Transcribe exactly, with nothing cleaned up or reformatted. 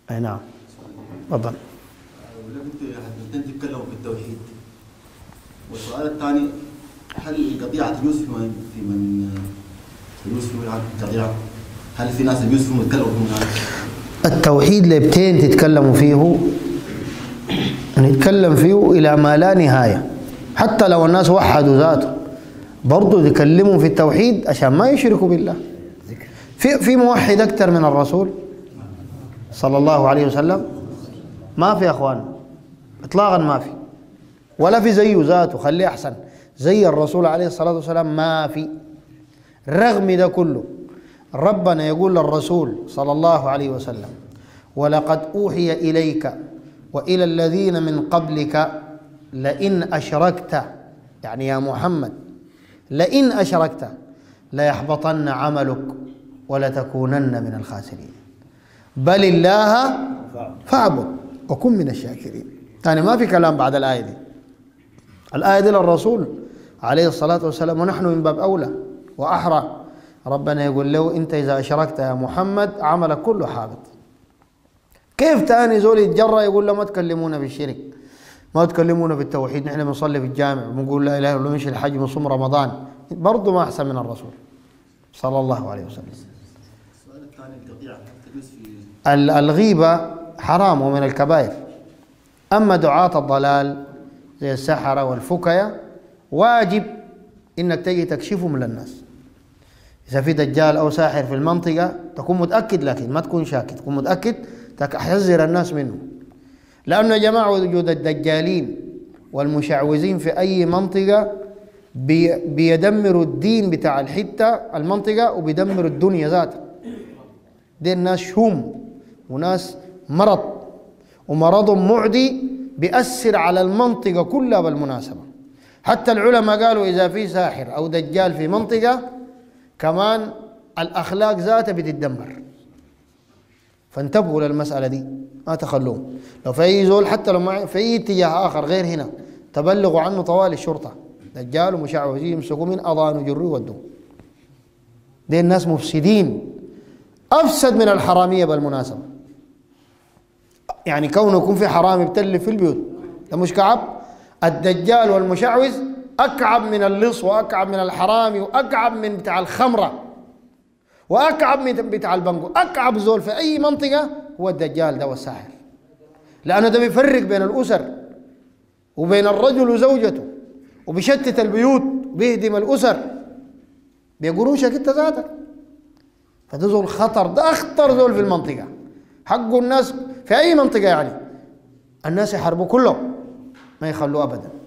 أي نعم. تفضل. حضرتك تتكلموا في التوحيد، والسؤال الثاني، هل القطيعة تجوز في من في من يجوز في القطيعة؟ هل في ناس يجوز فيهم يتكلموا في التوحيد لبتين تتكلموا فيه، نتكلم فيه إلى ما لا نهاية، حتى لو الناس وحدوا ذاته برضو يتكلموا في التوحيد عشان ما يشركوا بالله. في في موحد أكثر من الرسول صلى الله عليه وسلم؟ ما في يا أخوان، إطلاقا ما في، ولا في زيه ذاته، خليه أحسن زي الرسول عليه الصلاة والسلام ما في. رغم ده كله ربنا يقول للرسول صلى الله عليه وسلم: ولقد أوحي إليك وإلى الذين من قبلك لئن أشركت، يعني يا محمد لئن أشركت ليحبطن عملك ولتكونن من الخاسرين، بل الله فاعبد وكن من الشاكرين. يعني ما في كلام بعد الآية دي. الآية دي للرسول عليه الصلاة والسلام، ونحن من باب أولى وأحرى. ربنا يقول له: أنت إذا أشركت يا محمد عملك كله حابط. كيف تاني زول يتجرأ يقول له ما تكلمونا بالشرك، ما تكلمونا بالتوحيد، نحن بنصلي في الجامع ونقول لا إله إلا الله، نمشي الحج ونصوم رمضان، برضه ما أحسن من الرسول صلى الله عليه وسلم. السؤال الثاني، القطيعة تجوز في الغيبة حرام ومن الكبائر. أما دعاة الضلال زي السحرة والفكية واجب إنك تجي تكشفهم للناس. إذا في دجال أو ساحر في المنطقة تكون متأكد، لكن ما تكون شاكك، تكون متأكد تحذر الناس منه. لأنه يا جماعة وجود الدجالين والمشعوذين في أي منطقة بي بيدمروا الدين بتاع الحتة المنطقة وبيدمروا الدنيا ذاتها. دي الناس شوم وناس مرض، ومرضهم معدي بيأثر على المنطقة كلها بالمناسبة. حتى العلماء قالوا إذا في ساحر أو دجال في منطقة كمان الأخلاق ذاتها بتتدمر. فانتبهوا للمسألة دي، ما تخلوهم. لو في أي زول حتى لو ما في أي اتجاه آخر غير هنا تبلغوا عنه طوال الشرطة، دجال ومشعوذين يمسكوا من أضان وجروا يودوه. دي الناس مفسدين أفسد من الحرامية بالمناسبة. يعني كونه يكون في حرامي بتلف في البيوت ده مش كعب؟ الدجال والمشعوذ أكعب من اللص وأكعب من الحرامي وأكعب من بتاع الخمرة وأكعب من بتاع البنجو. أكعب زول في أي منطقة هو الدجال ده والساحر، لأنه ده بيفرق بين الأسر وبين الرجل وزوجته وبيشتت البيوت بيهدم الأسر بيقروشك أنت ذاتك. فده زول خطر، ده أخطر زول في المنطقة، حقه الناس في أي منطقة يعني الناس يحاربوا كله ما يخلوه أبدا.